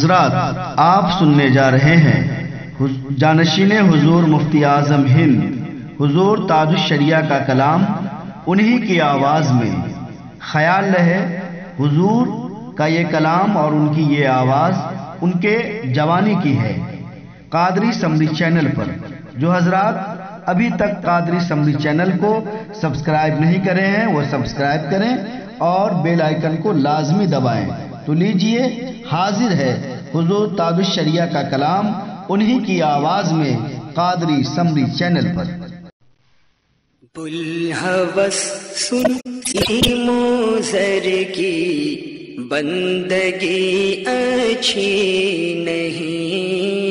حضرات، آپ سننے جا رہے ہیں جانشین حضور مفتی اعظم ہند حضور تاج الشریعہ کا کلام انہی کی آواز میں۔ خیال رہے حضور کا یہ کلام اور ان کی یہ آواز ان کے جوانی کی ہے۔ قادری سمری چینل پر جو حضرات ابھی تک قادری سمری چینل کو سبسکرائب نہیں کرے ہیں وہ سبسکرائب کریں اور بیل آئیکن کو لازمی دبائیں۔ تو لیجئے حاضر ہے حضور تاج الشریعہ کا کلام انہی کی آواز میں قادری سمری چینل پر۔ بلحوث سن موزر کی بندگی اچھی نہیں،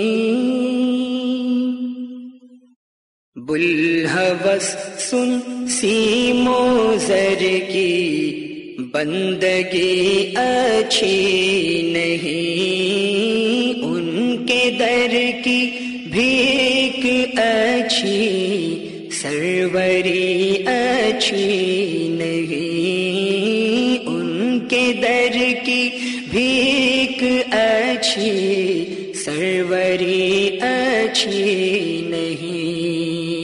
بلحوث سن موزر کی بندگی اچھی نہیں، ان کے در کی بھیک اچھی سروری اچھی نہیں، ان کے در کی بھیک اچھی سروری اچھی نہیں۔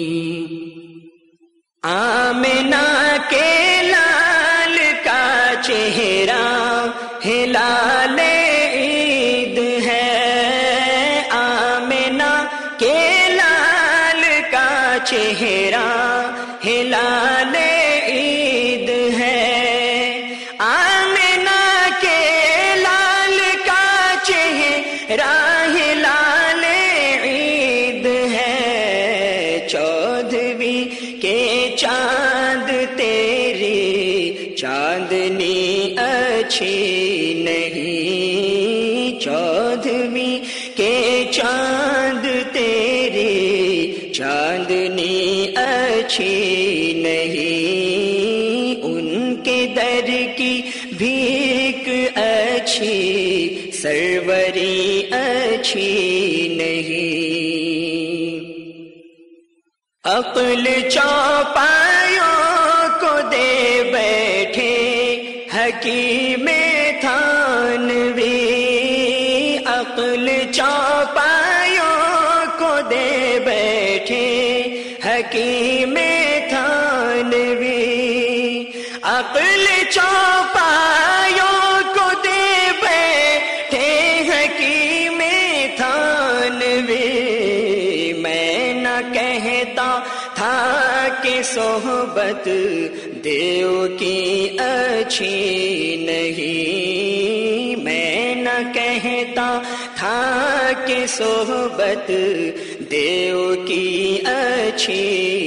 آمنہ کے لال کا چہرہ ہلال عید ہے، آمنہ کے لال کا چہرہ ہلال عید ہے، آمنہ کے لال کا چہرہ ہلال عید ہے، چودھویں کے چاند تیری چاندنی اچھی نہیں، چودھویں کے چاند تیری چاندنی اچھی نہیں، ان کے در کی بھیک اچھی سروری اچھی نہیں۔ عقل چوپایوں کو دے بیٹھے حکیم تھانوی، عقل چوپایوں کو دے بیٹھے حکیم تھانوی، عقل چوپایوں کو دے بیٹھے حکیم تھانوی، میں نہ کہتا تھا کہ صحبت دیو کی اچھی نہیں، میں نہ کہتا تھا کہ صحبت دیو کی اچھی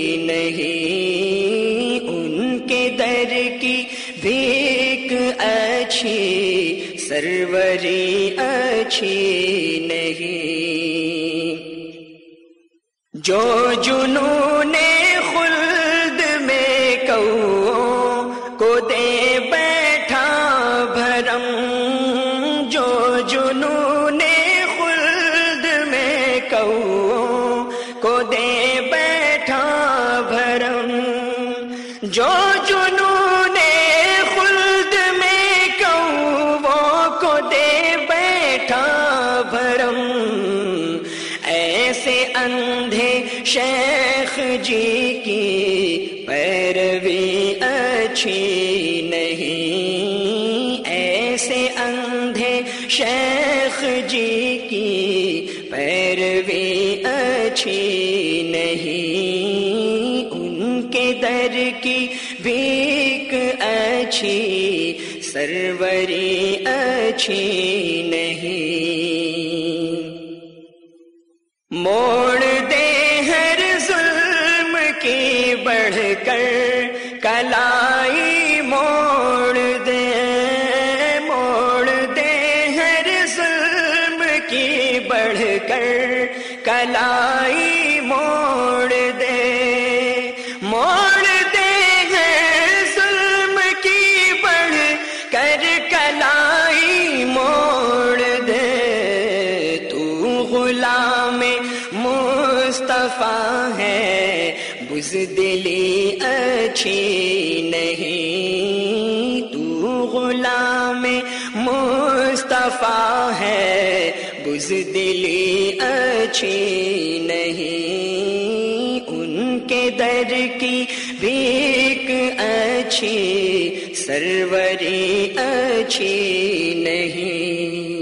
نہیں، ان کے در کی بھیک اچھی سروری اچھی نہیں۔ جو جنون خلد میں کوؤں کو دے بیٹھا بھرم، جو جنون خلد میں کوؤں کو دے بیٹھا بھرم، جو جنون خلد میں کوؤں کو دے بیٹھا بھرم، ایسے اندھے شیخ جی کی پیروی اچھی نہیں، ایسے اندھے شیخ جی کی پیروی اچھی نہیں، ان کے در کی بھیک اچھی سروری اچھی نہیں۔ موڑ دے ہر ظلم کی بڑھ کر کلائی موڑ دے، موڑ دے ہر ظلم کی بڑھ کر کلائی موڑ دے، موڑ دے ہر ظلم کی بڑھ کر کلائی موڑ دے، تو غلام مصطفیٰ ہے بزدلی اچھی نہیں، تو غلام مصطفیٰ ہے بزدلی اچھی نہیں، ان کے در کی بھیک اچھی، سروری اچھی نہیں۔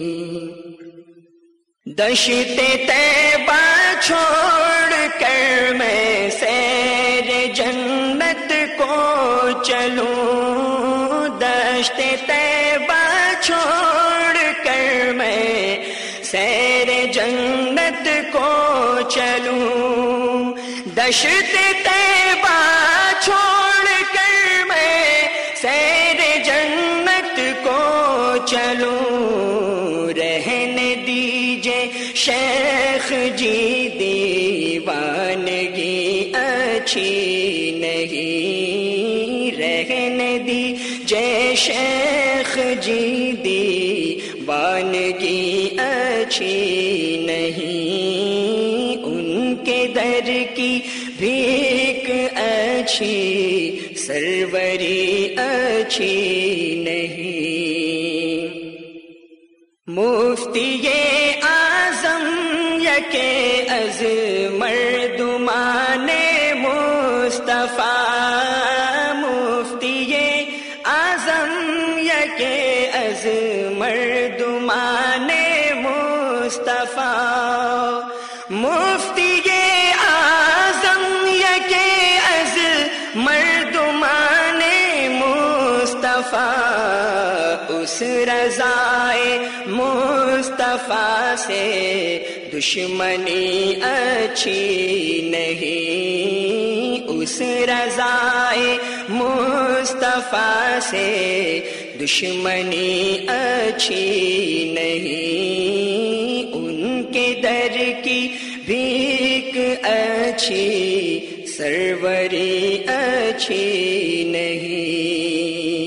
دشت طیبہ چھوڑ کر میں سیر جنت کو چلوں، دشت طیبہ چھوڑ کر میں سیر جنت کو چلوں، دشت طیبہ چھوڑ کر میں سیر جنت کو چلوں، رہنے دیجئے شیخ جی دیوانگی اچھی نہیں، رہنے دیجئے شیخ جی دیوانگی اچھی نہیں، ان کے در کی بھیک اچھی، سروری اچھی نہیں۔ مفتی اعظم یکے از مردمان مصطفیٰ، مفتی اعظم یکے از مردمان مصطفیٰ، مفتی اعظم یکے از مردمان مصطفیٰ، اس رضائے مصطفیٰ سے دشمنی اچھی نہیں، اس رضائے مصطفیٰ سے دشمنی اچھی نہیں، ان کے در کی بھیک اچھی، سروری اچھی نہیں۔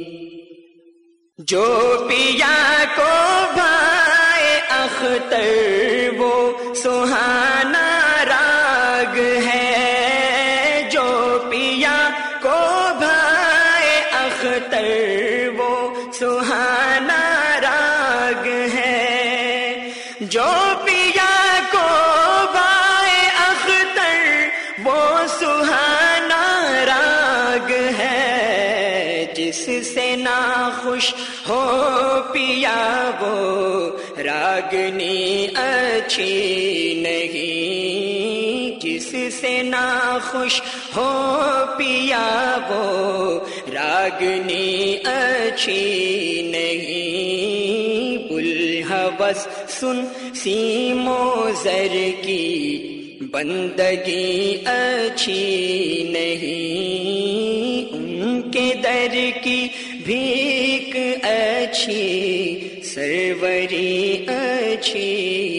جو پیا کو بھائے اختر وہ سہانا راگ ہے، جو پیا کو بھائے اختر وہ سہانا راگ ہے، جو پیا کو بھائے اختر وہ سہانا راگ ہے، جس سے ناخوش ہو پیا وہ راگنی اچھی نہیں، جس سے ناخوش ہو پیا وہ راگنی اچھی نہیں، بلحوث سن سیمو زر کی بندگی اچھی نہیں، ان کے در کی بھیک اچھی، سروری اچھی